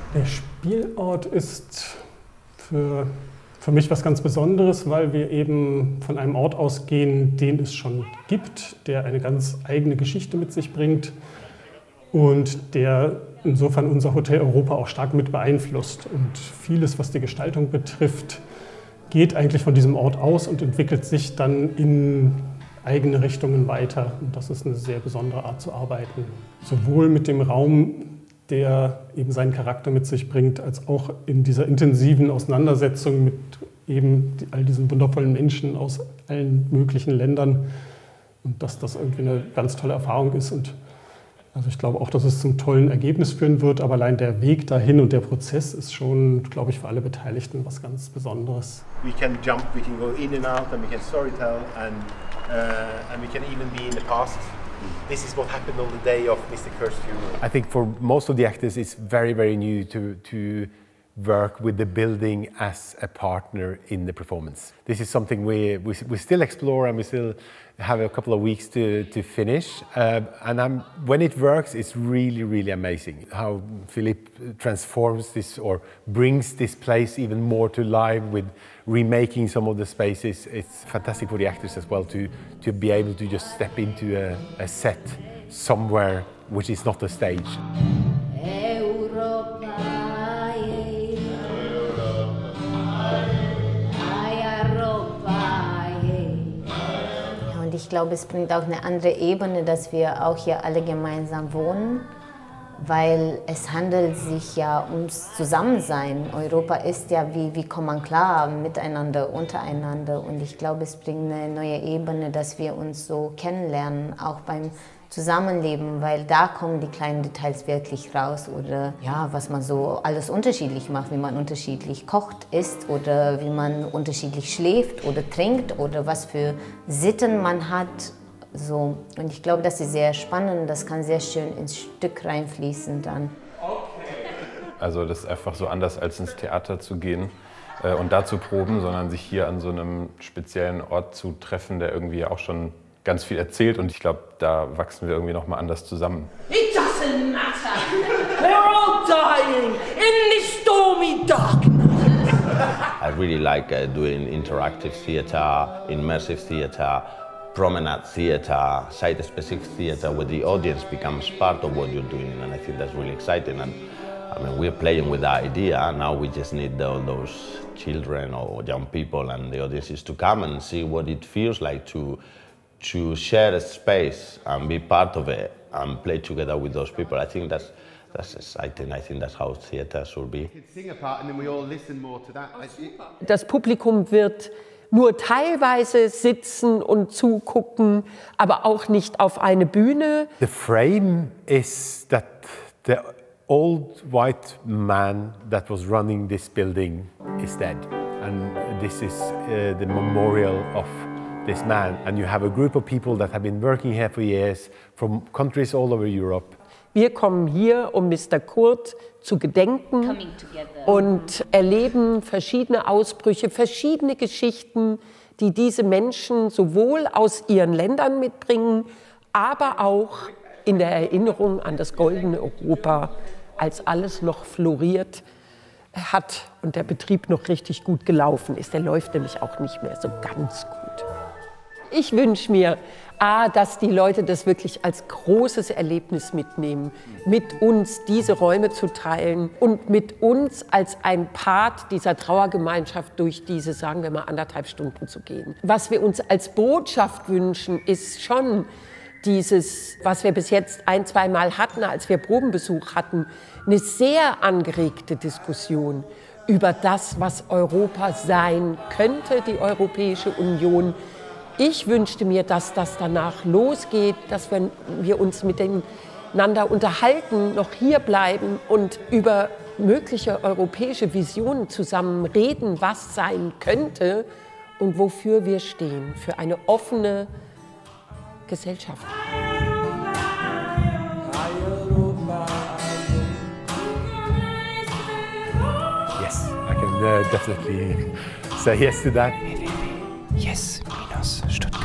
Der Spielort ist für mich was ganz Besonderes, weil wir eben von einem Ort ausgehen, den es schon gibt, der eine ganz eigene Geschichte mit sich bringt und der insofern unser Hotel Europa auch stark mit beeinflusst. Und vieles, was die Gestaltung betrifft, geht eigentlich von diesem Ort aus und entwickelt sich dann in eigene Richtungen weiter. Und das ist eine sehr besondere Art zu arbeiten. Sowohl mit dem Raum, der eben seinen Charakter mit sich bringt, als auch in dieser intensiven Auseinandersetzung mit eben all diesen wundervollen Menschen aus allen möglichen Ländern. Und dass das irgendwie eine ganz tolle Erfahrung ist. Und also ich glaube auch, dass es zum tollen Ergebnis führen wird, aber allein der Weg dahin und der Prozess ist schon, glaube ich, für alle Beteiligten was ganz Besonderes. We can jump, we can go in and out, and we can storytell, and we can even be in the past. This is what happened on the day of Mr. Kerr's funeral. I think for most of the actors it's very, very new to work with the building as a partner in the performance. This is something we still explore, and we still have a couple of weeks to finish. And when it works, it's really, really amazing how Philippe transforms this or brings this place even more to life with remaking some of the spaces. It's fantastic for the actors as well to be able to just step into a set somewhere which is not a stage. Und ich glaube, es bringt auch eine andere Ebene, dass wir auch hier alle gemeinsam wohnen, weil es handelt sich ja ums Zusammensein. Europa ist ja, wie kommt man klar miteinander, untereinander. Und ich glaube, es bringt eine neue Ebene, dass wir uns so kennenlernen, auch beim Zusammenleben, weil da kommen die kleinen Details wirklich raus oder ja, was man so alles unterschiedlich macht, wie man unterschiedlich kocht, isst oder wie man unterschiedlich schläft oder trinkt oder was für Sitten man hat. So. Und ich glaube, das ist sehr spannend, das kann sehr schön ins Stück reinfließen dann. Also das ist einfach so anders als ins Theater zu gehen und da zu proben, sondern sich hier an so einem speziellen Ort zu treffen, der irgendwie auch schon ganz viel erzählt, und ich glaube, da wachsen wir irgendwie noch mal anders zusammen. It doesn't matter. We're all dying in this stormy darkness. I really like doing interactive theatre, immersive theatre, promenade theatre, site-specific theatre, where the audience becomes part of what you're doing, and I think that's really exciting. And I mean, we're playing with that idea. Now we just need all those children or young people and the audiences to come and see what it feels like to share a space and be part of it and play together with those people. I think that's exciting. I think that's how theatre should be. Das Publikum wird nur teilweise sitzen und zugucken, aber auch nicht auf eine Bühne. The frame is that the old white man that was running this building is dead, and this is the memorial of this man, and you have a group of people that have been working here for years from countries all over Europe. Wir kommen hier, um Mr. Kurt zu gedenken und erleben verschiedene Ausbrüche, verschiedene Geschichten, die diese Menschen sowohl aus ihren Ländern mitbringen, aber auch in der Erinnerung an das goldene Europa, als alles noch floriert hat und der Betrieb noch richtig gut gelaufen ist. Der läuft nämlich auch nicht mehr so ganz gut. Ich wünsche mir, dass die Leute das wirklich als großes Erlebnis mitnehmen, mit uns diese Räume zu teilen und mit uns als ein Part dieser Trauergemeinschaft durch diese, sagen wir mal, 1,5 Stunden zu gehen. Was wir uns als Botschaft wünschen, ist schon dieses, was wir bis jetzt 1-, 2 Mal hatten, als wir Probenbesuch hatten, eine sehr angeregte Diskussion über das, was Europa sein könnte, die Europäische Union. Ich wünschte mir, dass das danach losgeht, dass wir uns miteinander unterhalten, noch hier bleiben und über mögliche europäische Visionen zusammen reden, was sein könnte und wofür wir stehen, für eine offene Gesellschaft. Yes, I can definitely say yes to that. Yes, Stuttgart.